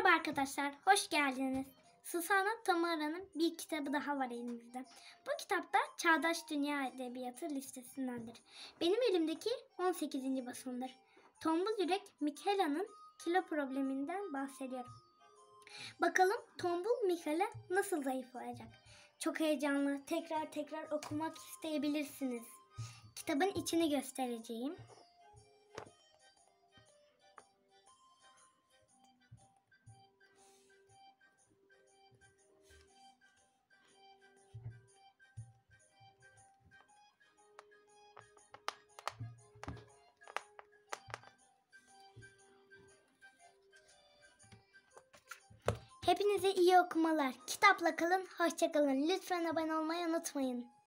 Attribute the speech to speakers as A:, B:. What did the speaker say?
A: Merhaba arkadaşlar, hoş geldiniz. Susana Tamara'nın bir kitabı daha var elimizde. Bu kitap da Çağdaş Dünya Edebiyatı listesindendir. Benim elimdeki 18. basımdır. Tombul Yürek Mikhela'nın kilo probleminden bahsediyorum. Bakalım Tombul Mikela nasıl zayıflayacak? Çok heyecanlı, tekrar okumak isteyebilirsiniz. Kitabın içini göstereceğim. Hepinize iyi okumalar. Kitapla kalın, hoşça kalın. Lütfen abone olmayı unutmayın.